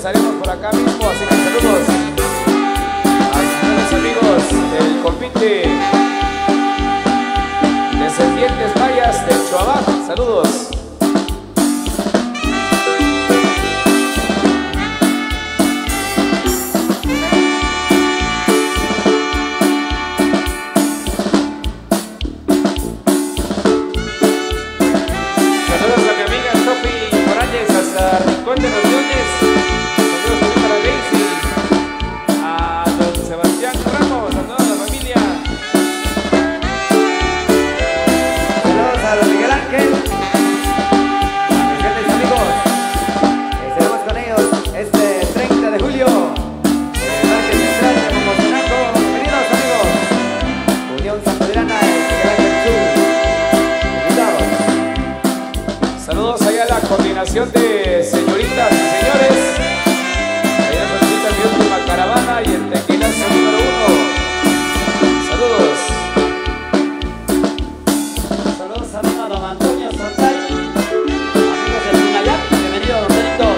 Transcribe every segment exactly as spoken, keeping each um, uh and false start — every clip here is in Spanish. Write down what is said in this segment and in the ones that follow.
estaremos por acá mismo, así que saludos a los amigos del compite Descendientes Mayas de Chuabac. Saludos. De los Leones, saludos también para Daisy, a don Sebastián Ramos, a toda la familia. Saludos a don Miguel Ángel, a mis grandes amigos. Estaremos con ellos este treinta de julio en el Parque Central de Momocenaco. Bienvenidos amigos. Unión Sanpedrana y Miguel Ángel Sur. Invitados. Saludos allá a la coordinación de señoritas y señores. Allá nos visita mi última caravana y el tequilazo número uno. Saludos. Saludos a don Antonio Santay, amigos del Tunayán. Bienvenido, don Benito.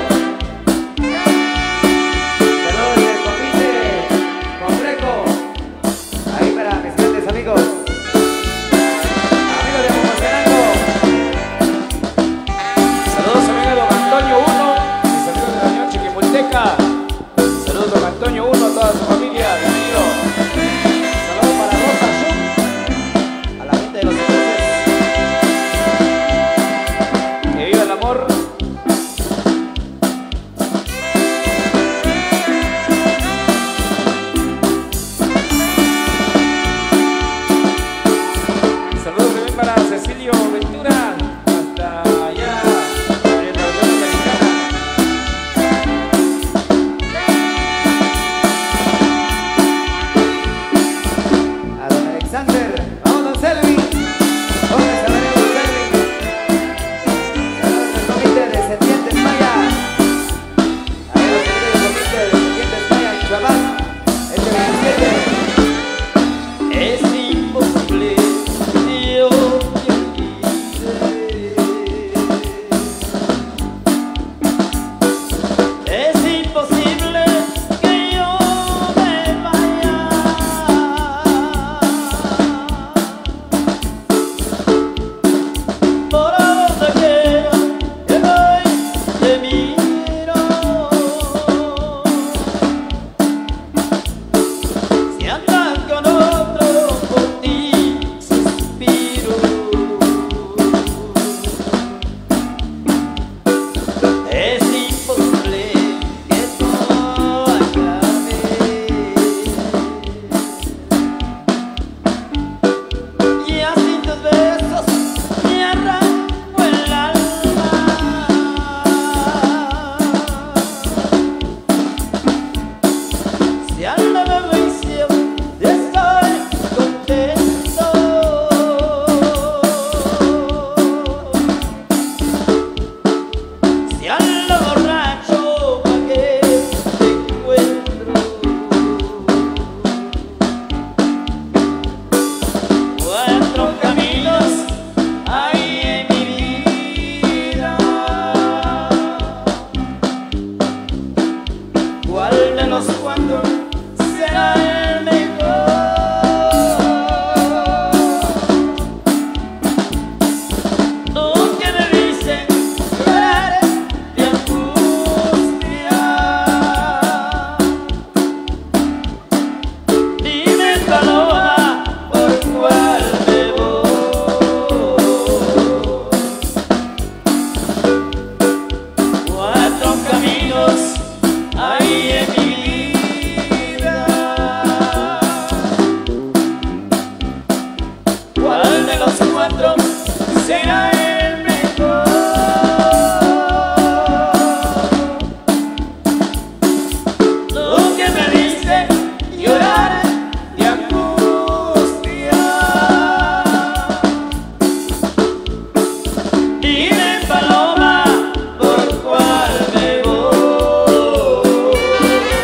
Saludos del compite con Greco. Ahí para mis grandes amigos. Amigos de Momocenaco. Saludos amigo don Antonio uno, mis amigos de la Unión Chiquimulteca. Saludos don Antonio uno, a toda su familia, bienvenido. Saludos para Rosa Shum, a la gente de los entonces. Que viva el amor. Saludos también para Cecilio Ventura, hasta allá en la Unión Americana. A don Alexander, vamos don Selvi. ¿Dónde se ve don Selvi? Saludos al comité de Descendientes Maya. A los amigos del comité de Descendientes Maya en Chuabac, este veintisiete. Es imposible, yo te olvidé. Es imposible que yo me vaya. Por donde quiera que voy, te miro. Si andas con otro, por ti suspiro. Es imposible que esto acabe. Y así tus besos me arranco el alma. Si ando de vicio, estoy contento. Si ando borracho, ¿pa' qué te encuentro? Cuatro caminos hay en mi vida. ¿Cuál de los cuatro será el mejor? Tú que me dices llorar de angustia. Dime, paloma, por cuál me voy. Cuatro caminos hay en mi vida. ¿Cuál de los cuatro será el mejor? Tú que me dices llorar de angustia. Dime, paloma, por cuál me voy.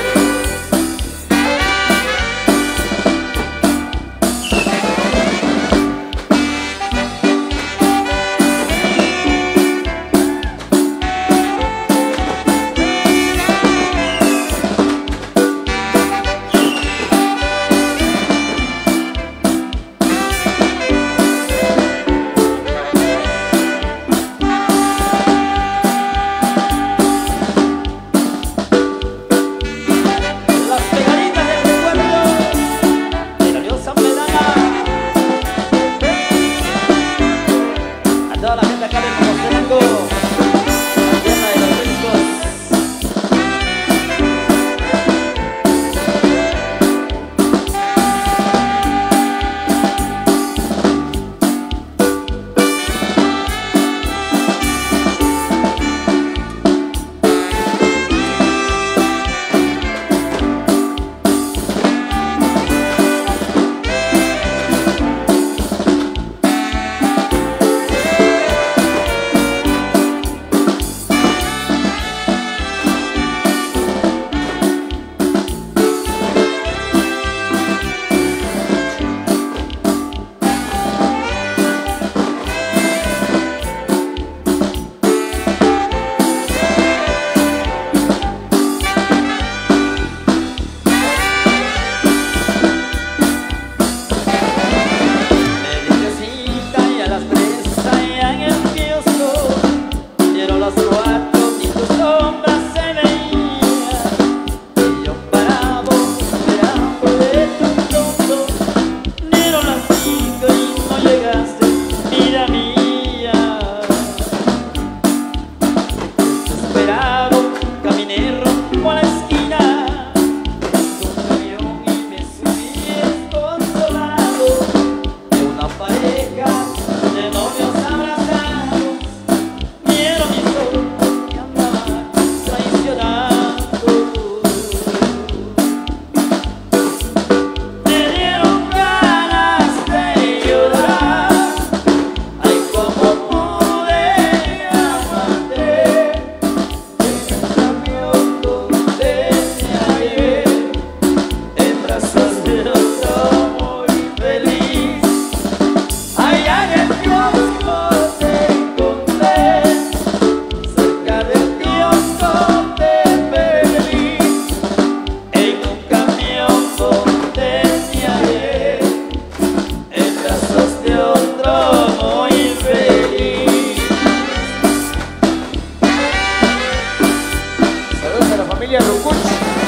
Rucuch.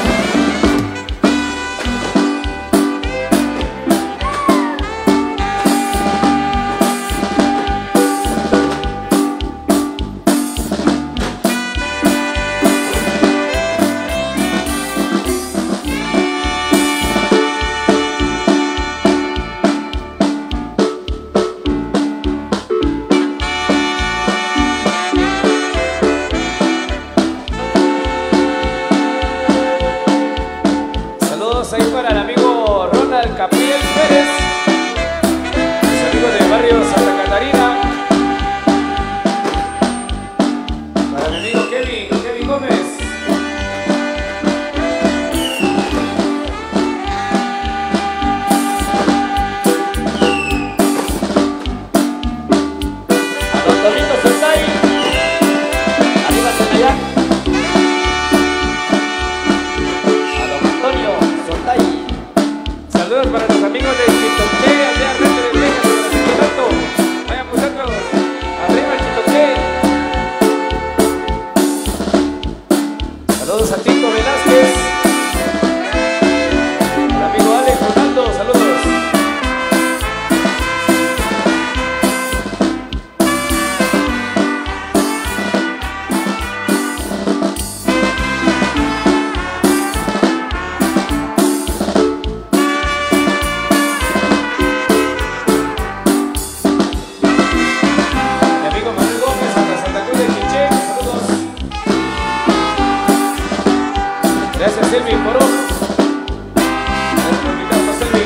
Ahí para el amigo Ronald Capriel Pérez, los amigos del barrio Santa Catarina, para mi amigo Kevin, Kevin Gómez. A don Torito Soltay, arriba Tonayán. Saludos para los amigos de Chitoque, allá arriba de Vegas, de Chitoque. Vayan muchachos, arriba Chitoque. Saludos a Tito Velázquez, el amigo Alex Ronaldo, saludos. Gracias, Silvi, por hoy. Gracias por invitarnos, Silvi.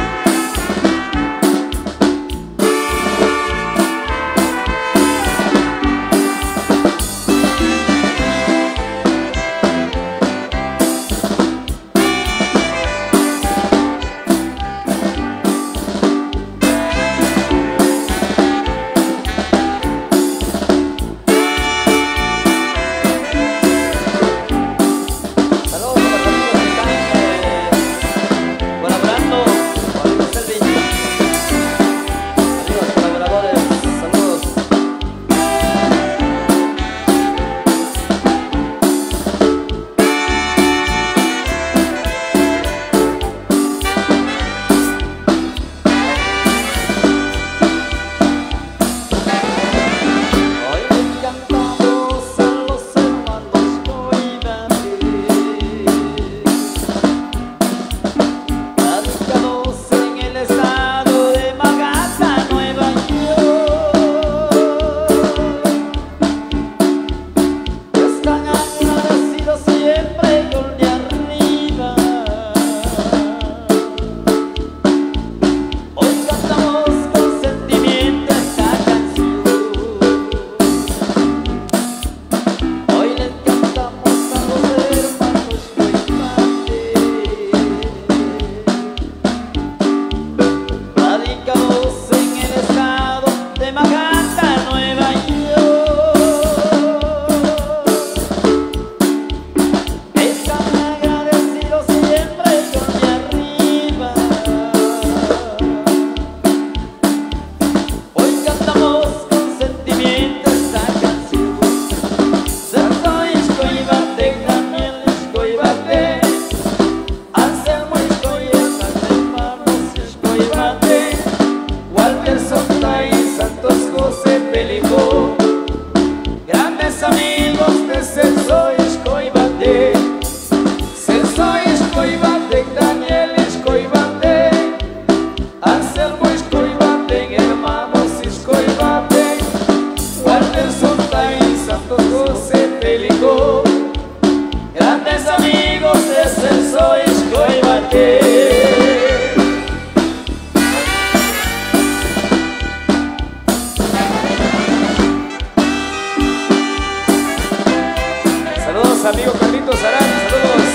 Amigo Carlitos Arán, saludos.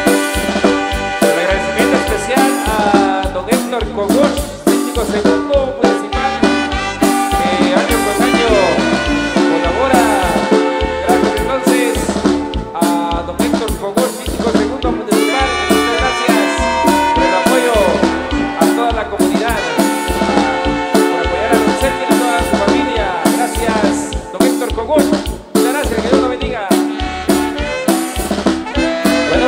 Un agradecimiento especial a don Héctor Cogosh, síndico segundo municipal, que año con año colabora. Gracias entonces a don Héctor Cogosh, síndico segundo municipal. Muchas gracias por el apoyo a toda la comunidad, por apoyar a don Sergio y a toda su familia. Gracias, don Héctor Cogosh. Muchas gracias, que Dios lo bendiga. Bueno,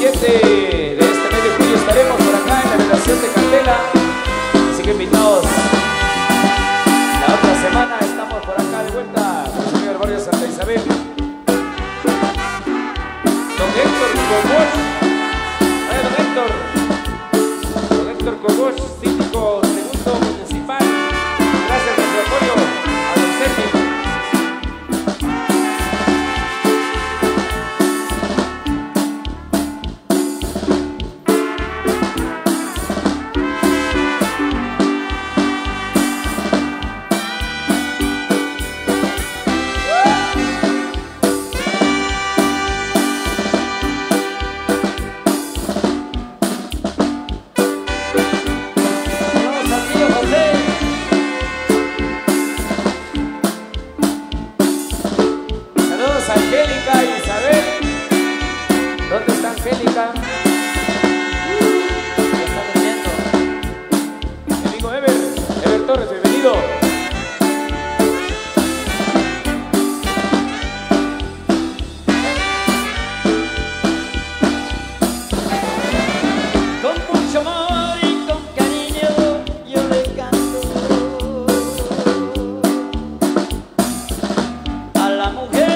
siete de este mes de julio estaremos por acá en la relación de Candela. Así que invitados. La otra semana estamos por acá de vuelta con el señor Barrio Santa Isabel. Don Héctor Cogosh. Vaya, don Héctor. Don Héctor Cogosh, síndico segundo municipal. Gracias por su apoyo a don Sergio. Angélica, Isabel, ¿dónde está Angélica? Uh, ya está durmiendo. Mi amigo Ever, Ever Torres, bienvenido. Con mucho amor y con cariño yo le canto a la mujer.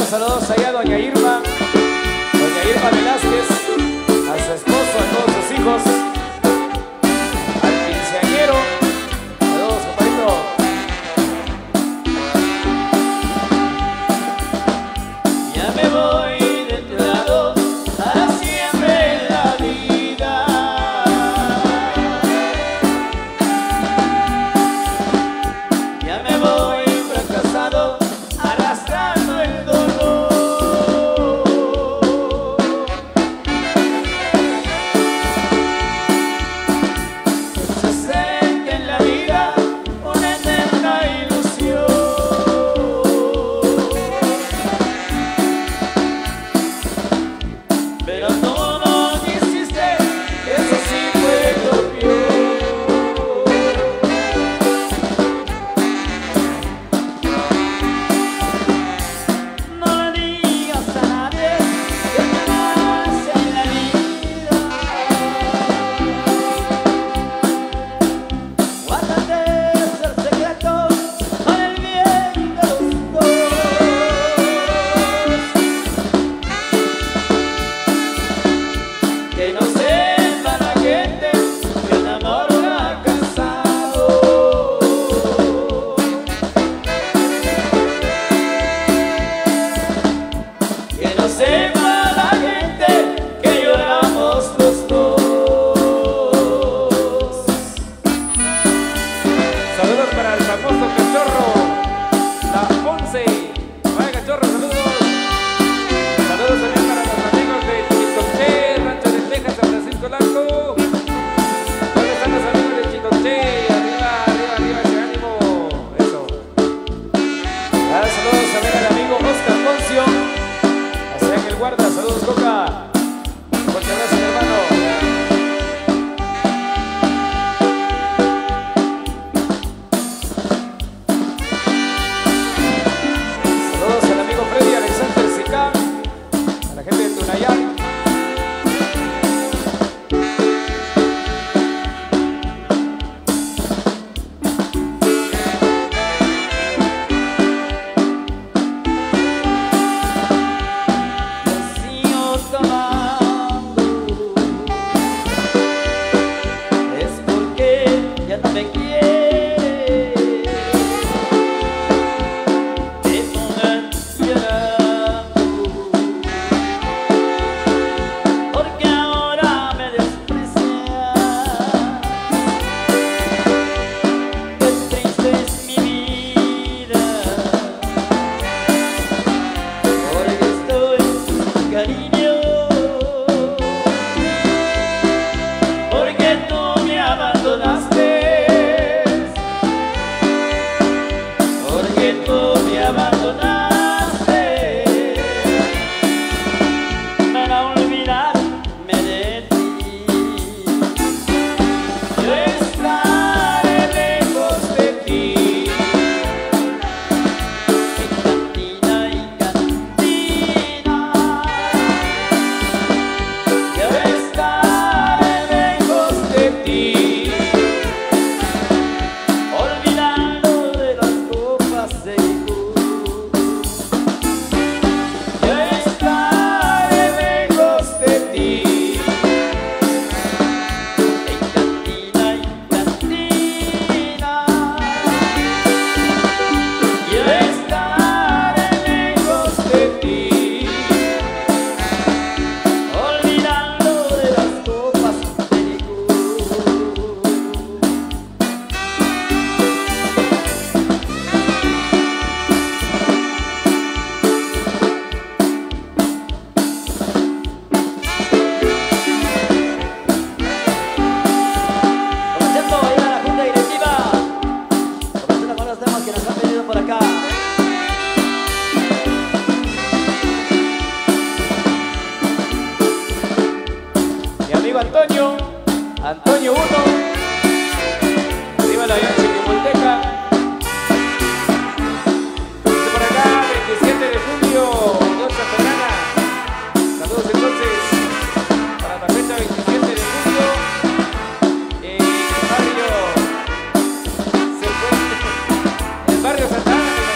Saludos, saludos allá a doña Irma, doña Irma Velázquez, a su esposo, a todos sus hijos, al quinceañero. Saludos, compadrito. Ya me voy de tu lado para siempre en la vida. Ya me voy fracasado, arrastrando el dolor. Se acerca en la vida una eterna ilusión, pero tú no quisiste, eso sí fue lo peor. No le digas a nadie que te vas en la vida. Guárdate ese secreto para el bien de los dos. Que no sepa la gente que el amor fracasado. Que no sepa la gente que lloramos los dos. Saludos para el famoso cachorro, la Ponce. Vaya cachorro, saludos. Saludos también para los amigos de Chicoche, Rancho de Texas, San Francisco Largo. ¿Dónde están los amigos de Chicoche? Arriba, arriba, arriba, ese ánimo. Eso. Ah, saludos a ver al amigo Oscar Poncio. Hacia en el guarda, saludos Coca. Fuerte abrazo, mi hermano. Saludos al amigo Freddy Alexander Sica, a la gente de Tunayán. Sigo tomando, es porque ya no me quiere. Te pongas llorando, porque ahora me desprecias. Qué triste es mi vida, porque estoy sin cariño, porque tú me abandonaste, porque tú me abandonaste, para olvidarme de ti. Yo estaré lejos de ti, en cantina y cantina. Yo estaré lejos de ti, olvidando de las copas de licor. Yo estaré lejos de ti, en cantina y cantina. Yo estaré lejos de ti, olvidando de las copas de licor. Comenzando a ir a la junta directiva, comenzando con los temas que nos han pedido por acá. Mi amigo Antonio, Antonio uno, arriba la vía Chiquimulteca. Dice por acá, veintisiete de julio, Dios Santana. Saludos entonces para la fecha veintisiete de julio, en el barrio, se fue, en el barrio Santana.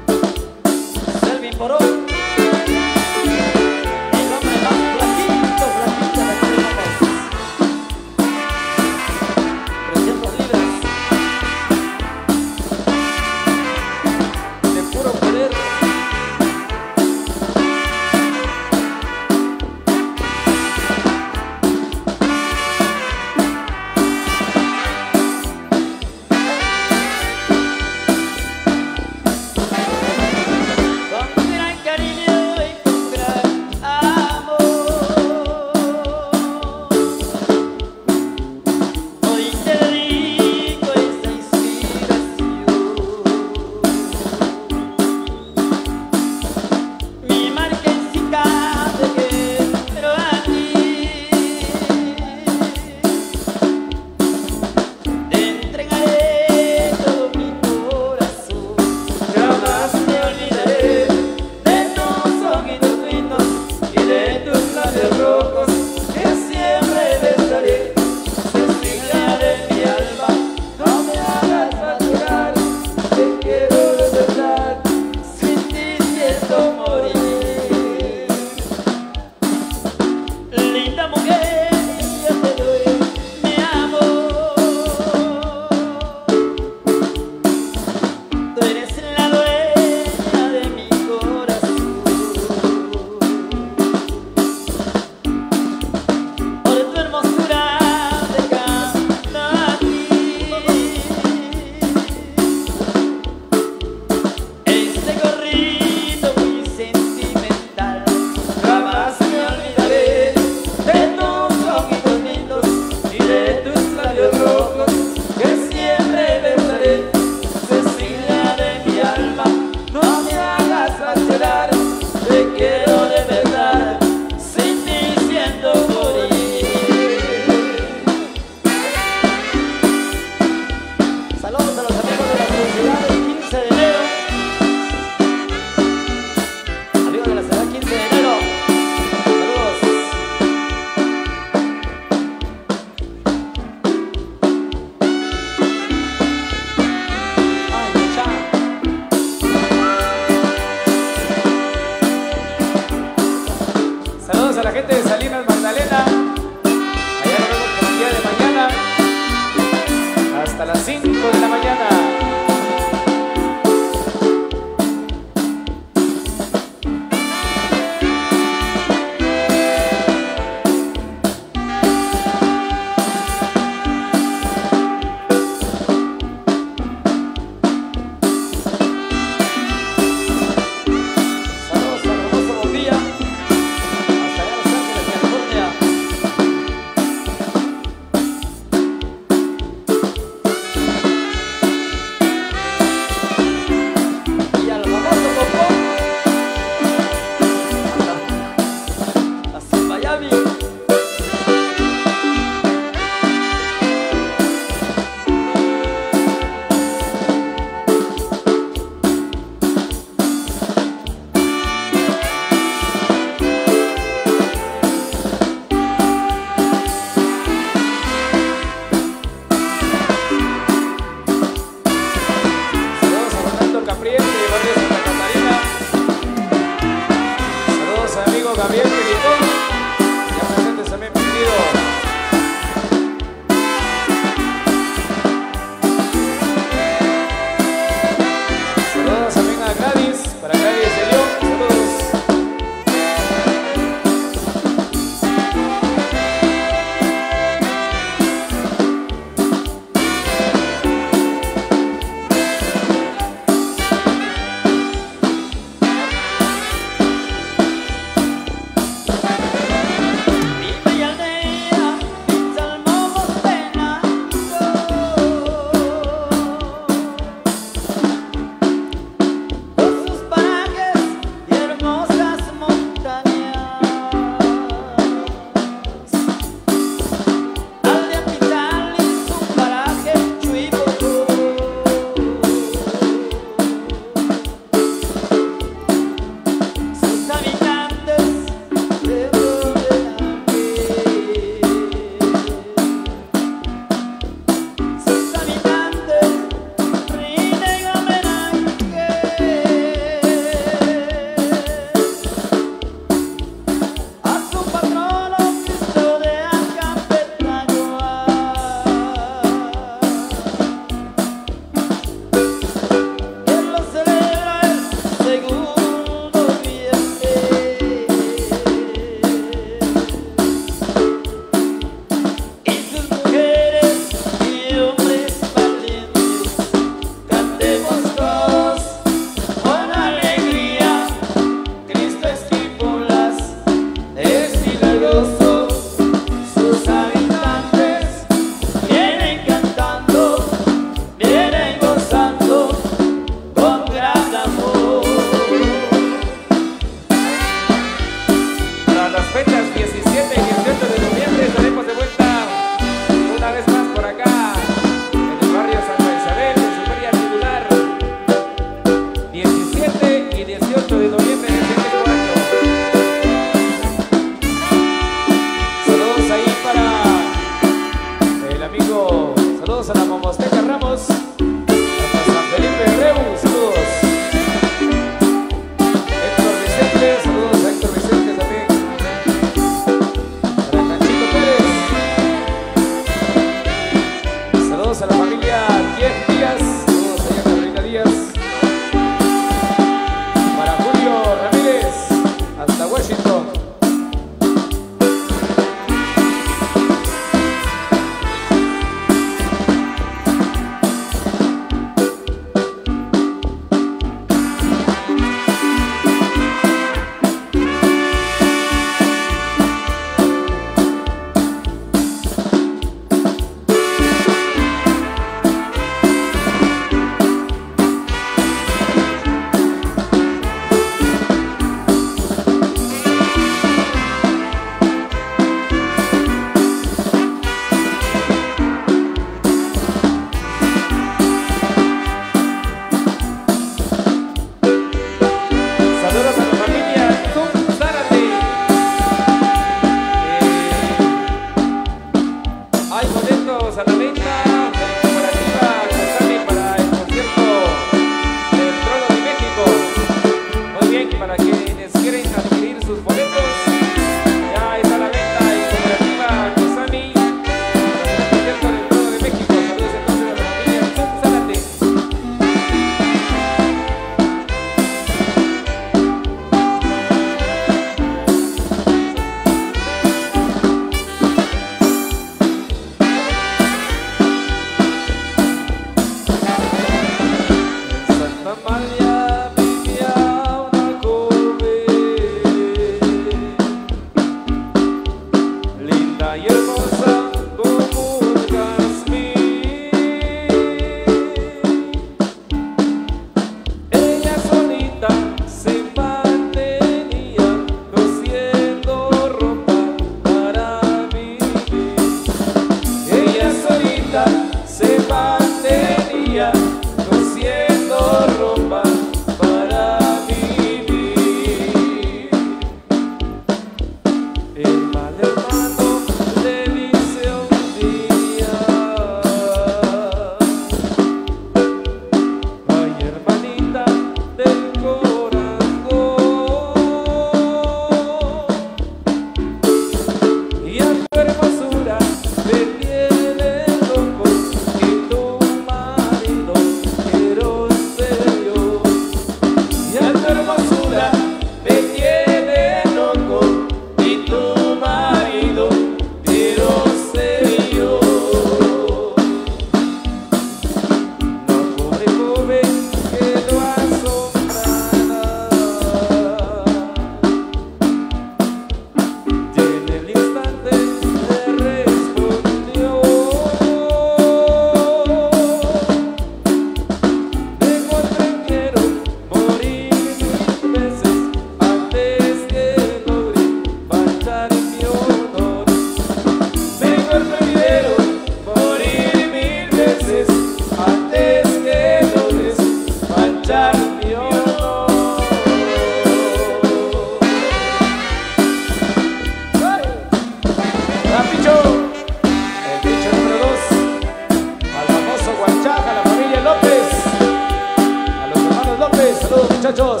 muchachos.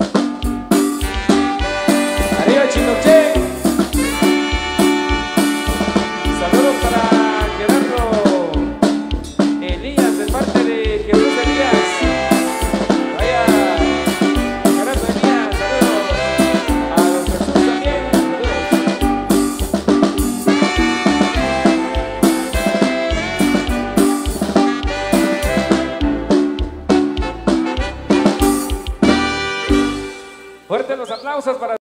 Arriba Chinoche. Saludos para Gerardo Elías de parte de Jesús Elías. Vaya Gerardo Elías, saludos a los Jesús también. Saludos. Fuertes los aplausos para